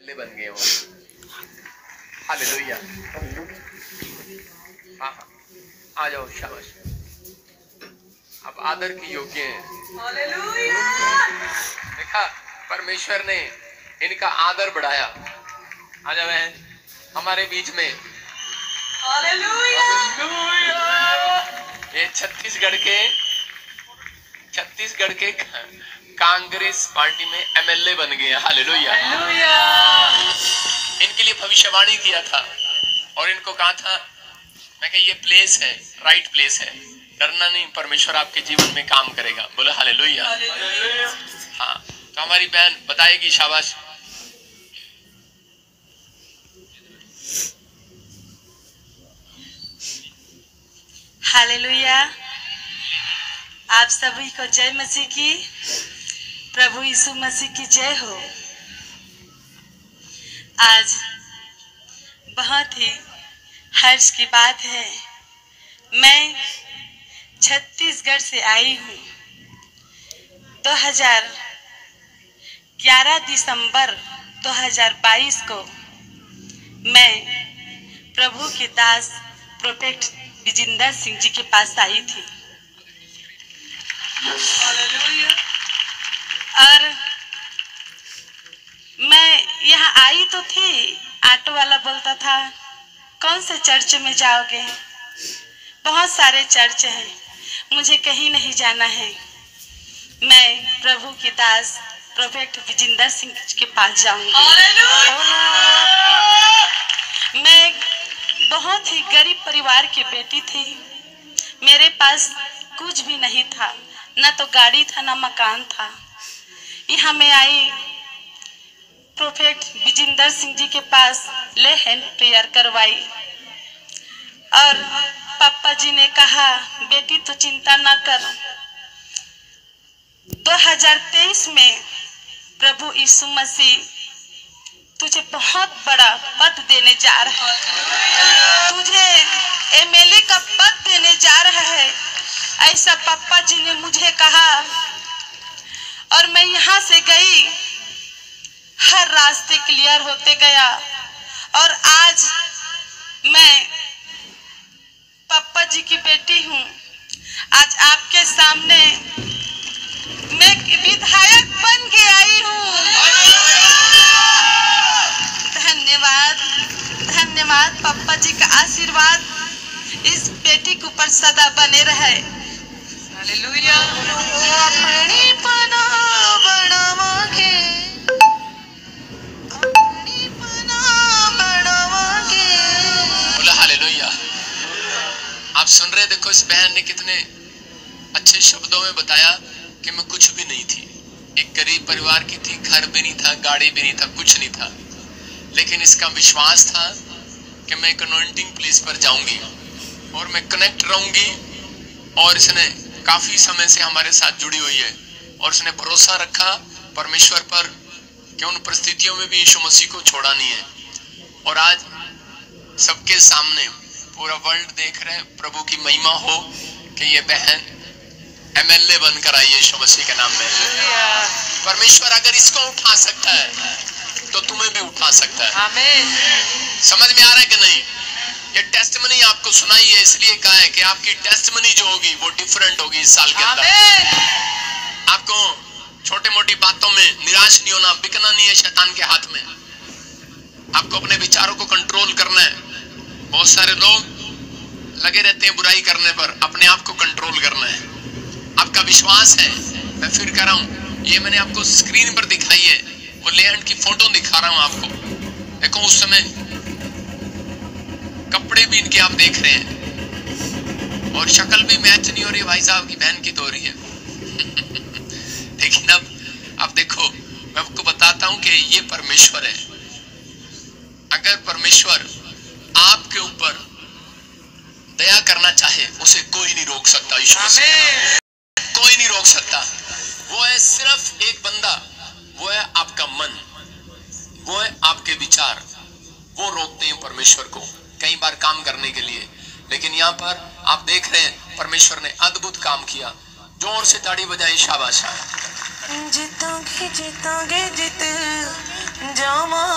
ले बन गए हो। हालेलुया। हाँ हाँ, आ जाओ, शाबाश। अब आदर की योग्य है। हालेलुया। देखा, परमेश्वर ने इनका आदर बढ़ाया। आ जाओ हमारे बीच में। हालेलुया। ये छत्तीसगढ़ के कांग्रेस पार्टी में एमएलए बन गए। हालेलुया। इनके लिए भविष्यवाणी किया था और इनको कहा था, मैं कहा ये प्लेस है, राइट प्लेस है, डरना नहीं, परमेश्वर आपके जीवन में काम करेगा। बोले हालेलुया। हाँ, तो हमारी बहन बताएगी। शाबाश। हालेलुया। आप सभी को जय मसीह की, प्रभु यीशु मसीह की जय हो। आज बहुत ही हर्ष की बात है, मैं छत्तीसगढ़ से आई हूँ। 2011 दिसंबर 2022 को मैं प्रभु के दास प्रोफेट विजिंदर सिंह जी के पास आई थी और मैं यहाँ आई तो थी। ऑटो वाला बोलता था कौन से चर्च में जाओगे, बहुत सारे चर्च हैं, मुझे कहीं नहीं जाना है, मैं प्रभु की दास प्रोफेट विजिंदर सिंह के पास जाऊंगी। मैं बहुत ही गरीब परिवार की बेटी थी, मेरे पास कुछ भी नहीं था, न तो गाड़ी था न मकान था। यहाँ मैं आई प्रोफेट विजिंदर सिंह जी के पास, ले हैंड प्रेयर करवाई और पापा जी ने कहा बेटी तो चिंता ना कर, 2023 में प्रभु यीशु मसीह तुझे बहुत बड़ा पद देने जा रहा है, तुझे एमएलए का पद देने जा रहा है, ऐसा पापा जी ने मुझे कहा। और मैं यहाँ से गई, हर रास्ते क्लियर होते गया और आज मैं पापा जी की बेटी हूँ। आज आपके सामने मैं विधायक बन के आई हूँ। धन्यवाद, धन्यवाद। पापा जी का आशीर्वाद इस बेटी के ऊपर सदा बने रहे। हालेलुया। अपनी पनाह बढ़ावांगे, अपनी पनाह बढ़ावांगे। बोला हालेलुया। आप सुन रहे, देखो इस बहन ने कितने अच्छे शब्दों में बताया कि मैं कुछ भी नहीं थी, एक गरीब परिवार की थी, घर भी नहीं था, गाड़ी भी नहीं था, कुछ नहीं था, लेकिन इसका विश्वास था कि मैं एक अनॉइंटिंग प्लेस पर जाऊंगी और मैं कनेक्ट रहूंगी। और इसने काफी समय से हमारे साथ जुड़ी हुई है और इसने भरोसा रखा परमेश्वर पर कि उन परिस्थितियों में भी यीशु मसीह को छोड़ा नहीं है। और आज सबके सामने पूरा वर्ल्ड देख रहे हैं, प्रभु की महिमा हो कि ये बहन एमएलए बनकर आई है यीशु मसीह के नाम में। परमेश्वर अगर इसको उठा सकता है तो तुम्हें भी उठा सकता है। आमीन। समझ में आ रहा है कि नहीं? ये टेस्टमनी आपको सुनाई है, इसलिए कहा है कि आपकी टेस्टमनी जो होगी वो डिफरेंट होगी इस साल के अंदर। आपको छोटे मोटी बातों में निराश नहीं होना, बिकना नहीं है शैतान के हाथ में। आपको अपने विचारों को कंट्रोल करना है। बहुत सारे लोग लगे रहते हैं बुराई करने पर, अपने आप को कंट्रोल करना है। आपका विश्वास है, मैं फिर कह रहा हूं, ये मैंने आपको स्क्रीन पर दिखाई है, वो लेहंड की फोटो दिखा रहा हूं आपको। देखो उस समय कपड़े भी इनके आप देख रहे हैं और शक्ल भी मैच नहीं हो रही, भाई साहब की बहन की तो हो रही है। लेकिन अब देखो, मैं आपको बताता हूं कि ये परमेश्वर है। अगर परमेश्वर आपके ऊपर दया करना चाहे, उसे कोई नहीं रोक सकता। यीशु मसीह कोई नहीं रोक सकता। वो है सिर्फ एक बंदा, वो है आपका मन, वो है आपके विचार, वो रोकते हैं परमेश्वर को कई बार काम करने के लिए। लेकिन यहाँ पर आप देख रहे हैं परमेश्वर ने अद्भुत काम किया। जोर से ताड़ी बजाएं, शाबाश। जीतोगे जीतोगे जीत जामा